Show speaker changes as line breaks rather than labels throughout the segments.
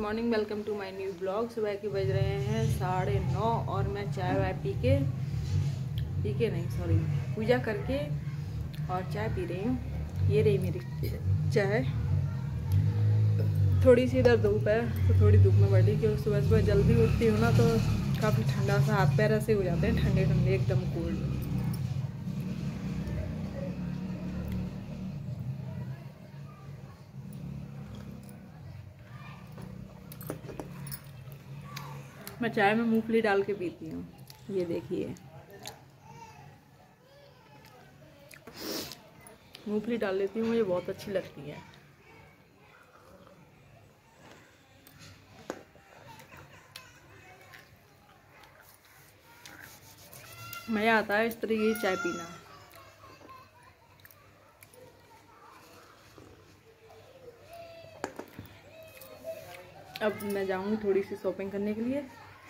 Morning, welcome to my new blog. सुबह के बज रहे हैं 9:30 और मैं चाय वाय पी के पूजा करके और चाय पी रही हूँ। ये रही मेरी चाय। थोड़ी सी इधर धूप है तो थोड़ी धूप में बैठी, क्योंकि सुबह सुबह जल्दी उठती हूँ ना तो काफ़ी ठंडा सा हाथ पैर ऐसे हो जाते हैं, ठंडे ठंडे एकदम कोल्ड। मैं चाय में मूंगफली डाल के पीती हूँ। ये देखिए, मूंगफली डाल लेती हूँ, मुझे बहुत अच्छी लगती है। मज़ा आता है इस तरीके की चाय पीना। अब मैं जाऊँगी थोड़ी सी शॉपिंग करने के लिए।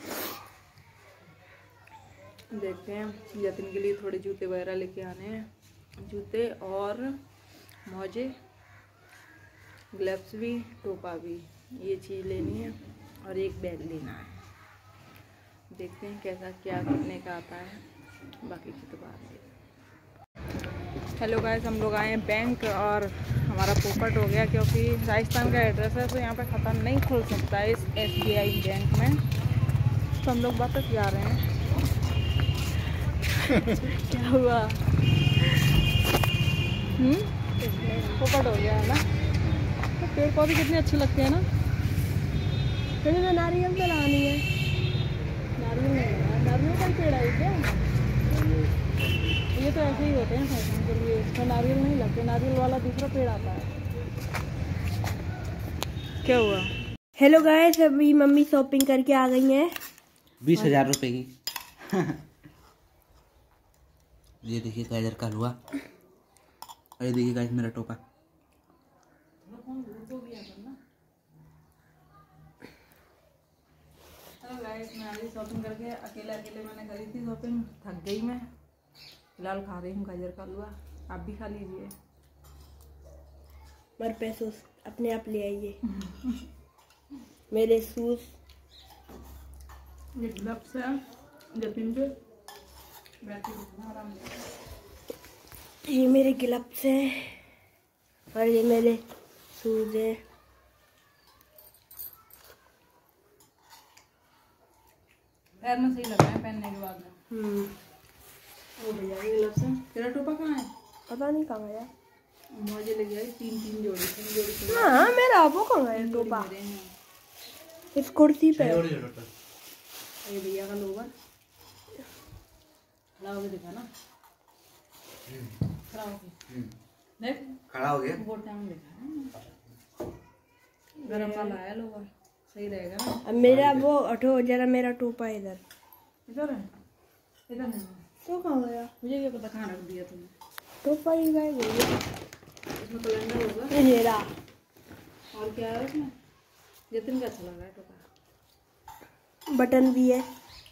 देखते हैं, जतिन के लिए थोड़े जूते वगैरह लेके आने हैं, जूते और मोजे, ग्लव्स भी, टोपा भी, ये चीज़ लेनी है और एक बैग लेना है। देखते हैं कैसा क्या कितने का आता है, बाकी की तो बात है। हेलो गाइस, हम लोग आए हैं बैंक और हमारा पोपट हो गया, क्योंकि राजस्थान का एड्रेस है तो यहाँ पे खाता नहीं खुल सकता है इस SBI बैंक में, तो हम लोग वापस जा रहे हैं। क्या हुआ? पोपट हो गया है ना। तो पेड़ पौधे कितने अच्छे लगते हैं ना। कहीं तो नारियल तो लानी है, नारियल नहीं है, नारियल का पेड़ है क्या? ये तो ऐसे ही होते हैं फैशन के लिए, इसमें नारियल नहीं लगते, नारियल वाला दूसरा पेड़ आता है। क्या हुआ?
हेलो गाइस, अभी मम्मी शॉपिंग करके आ गई हैं
20,000 रुपए की। ये देखिए गाजर का हलवा, और ये देखिए गाइस मेरा टोपा।
हेलो गाइस, मैं आज शॉपिंग करके अकेले मैंने करी थी शॉपिंग, थक गई मैं। फिलहाल खा रही हूँ गाजर का हलवा, आप भी खा लीजिए।
मेरे पैसों अपने आप ले आइए। मेरे शूज,
ये ग्लव्स है जतिन पे, बैठे आराम से।
ये मेरे ग्लव्स हैं और ये मेरे शूज हैं।
पैर में सही लग रहा है पहनने के बाद में। ओ भैया, ये ग्लव्स हैं। तेरा टोपा कहाँ है?
पता नहीं कहाँ गया।
मुझे लग गया तीन जोड़ी।
हाँ, मेरा आपको कहाँ गया टोपा? इस कुर्सी पे।
ये भैया का लोवर, खड़ा होके दिखा ना, खड़ा होके देख,
खड़ा हो गया।
बहुत टाइम दिखा, गरम वाला है लोवर, सही रहेगा ना।
अब मेरा वो हटो जरा, मेरा टोपा इधर
इधर है, इधर नहीं
तो कहाँ गया?
मुझे क्या पता कहाँ रख दिया तुमने।
टोपा ही गायब हो गया।
इसमें कैलेंडर होगा।
ये रहा।
और क्या है इसमें? जतिन का अच्छा लग रहा है टोपा,
बटन भी है।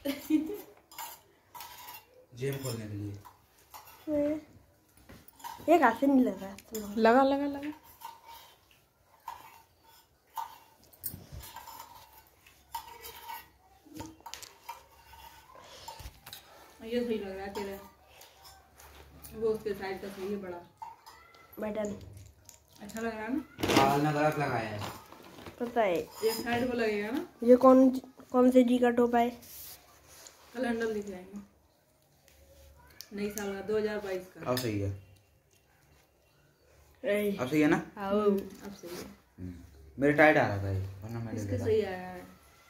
जेब खोलने के लिए।
एक हाथ से नहीं लगा।
लगा ये सही लग रहा है तेरा, वो उसके साइड का सही है, बड़ा
बटन
अच्छा लग रहा है ना।
बाल में गलत लगाया है,
पता है।
एक साइड को लगेगा ना।
ये कौन से जी का टोपा है?
कैलेंडर लिख जाएंगे, नई साल का 2022 का।
अब सही है,
अब
अब सही है ना।
अब सही है।
मेरे टाइट आ रहा था ये, वरना मैं ले
इसके
लेता।
सही आया है।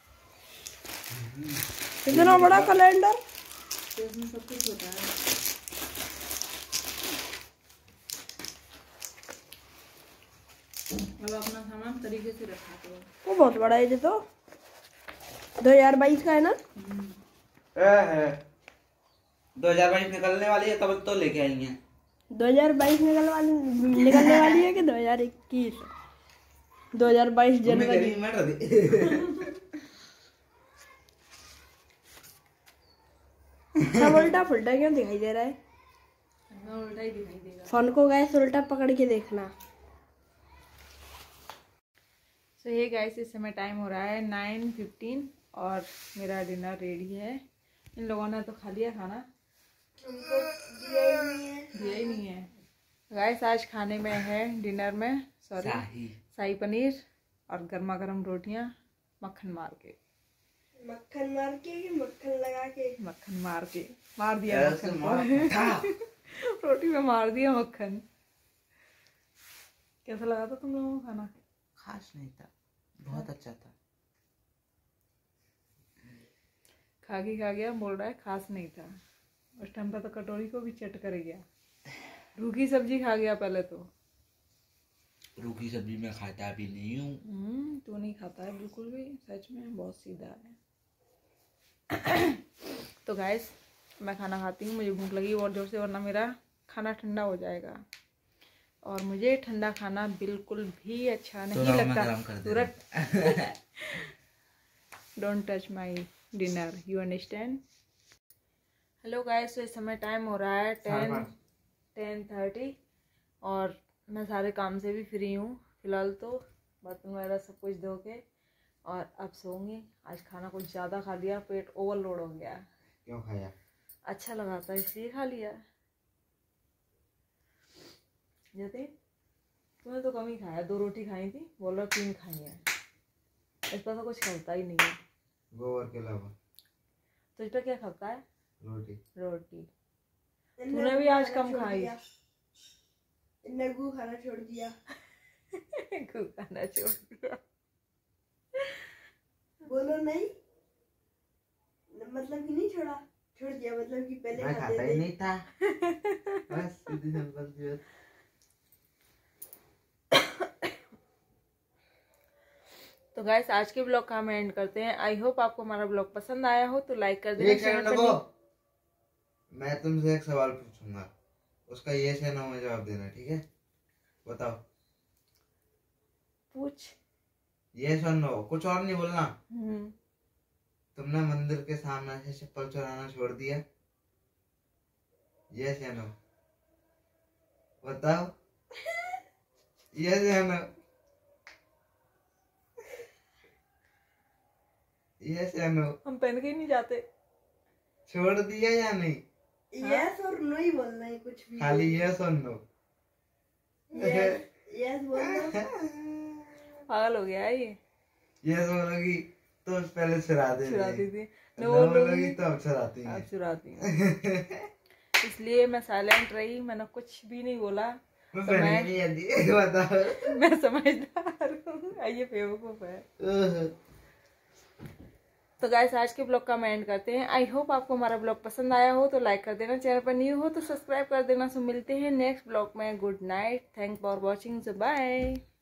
इतना बड़ा कैलेंडर,
तो इसमें सब कुछ होता है। अब अपना सामान तरीके से रखा करो।
वो बहुत बड़ा है। ये तो 2022 का है ना।
2022 निकलने वाली है तब तो लेके आई हैं।
2022 निकलने वाली है कि 2021? 2022 जनवरी। सब उल्टा फुल्टा क्यों दिखाई दे रहा है?
उल्टा ही दिखाई देगा।
फोन को गैस उल्टा पकड़ के देखना।
सो ये गाइस इस समय टाइम हो रहा है 9:15 और मेरा डिनर रेडी है। इन लोगों ने तो खा लिया खाना,
हमको दिया ही नहीं है।
गाइस आज खाने में है डिनर में शाही पनीर और गर्मा गर्म रोटियां मक्खन मार के कि मक्खन लगा के, मक्खन मार दिया मक्खन को रोटी में मार दिया मक्खन। कैसा लगा था तुम लोगों को खाना?
खास नहीं था, बहुत अच्छा था।
खा गया बोल रहा है खास नहीं था। उस टाइम पे तो कटोरी को भी चट कर गया। रूखी सब्जी खा गया पहले तो।
रूखी सब्जी मैं खाता भी नहीं हूँ।
तू नहीं खाता है बिल्कुल भी, सच में बहुत सीधा है। तो गाइस मैं खाना खाती हूँ, मुझे भूख लगी बहुत जोर से, वरना मेरा खाना ठंडा हो जाएगा और मुझे ठंडा खाना बिल्कुल भी अच्छा नहीं लगता। तुरंत don't touch my dinner, you understand. Hello guys, इस समय टाइम हो रहा है 10:30 और मैं सारे काम से भी फ्री हूँ फिलहाल। तो बर्तन वगैरह सब कुछ धो के और अब सोऊंगी। आज खाना कुछ ज़्यादा खा लिया, पेट ओवरलोड हो गया।
क्यों खाया?
अच्छा लगा था इसलिए खा लिया। जतिन तुमने तो कम ही खाया, 2 रोटी खाई थी, बोल रहा 3 खाई है। इस पर तो कुछ खाता ही नहीं है
गोबर के अलावा।
तो इस पर क्या खाता है? रोटी।
तूने
भी आज कम खाई।
नगू खाना छोड़ दिया।
खाना छोड़ दिया
बोलो नहीं, मतलब कि नहीं छोड़ दिया, मतलब कि पहले
मैं खाता ही नहीं था। बस सीधी सिंपल सी बात।
तो गाइस आज के ब्लॉग का हम एंड करते हैं। आई होप आपको हमारा ब्लॉग पसंद आया हो तो लाइक कर देना।
मैं तुमसे एक सवाल पूछूंगा, उसका यस या नो में जवाब देना, ठीक है? बताओ।
पूछ।
यस और नो, कुछ और नहीं बोलना। तुमने मंदिर के सामने से चप्पल चुराना छोड़ दिया? यस या नो बताओ। यस या नो? यस या नो?
हम पहन के ही नहीं जाते।
छोड़ दिया या नहीं?
यस और नो ही बोलना है, कुछ भी
खाली यस और नो।
यस बोलना।
पागल हो गया है ये।
यस बोलोगी तो पहले चुराती थी,
नो
बोलोगी तो अब चुराती
है। इसलिए मैं साइलेंट रही, मैंने कुछ भी नहीं बोला। मैं समझदार हूँ, ये बेवकूफ है। तो गाइस आज के ब्लॉग का हम एंड करते हैं। आई होप आपको हमारा ब्लॉग पसंद आया हो तो लाइक कर देना, चैनल पर न्यू हो तो सब्सक्राइब कर देना। सो मिलते हैं नेक्स्ट ब्लॉग में। Good night, thank for watching, bye.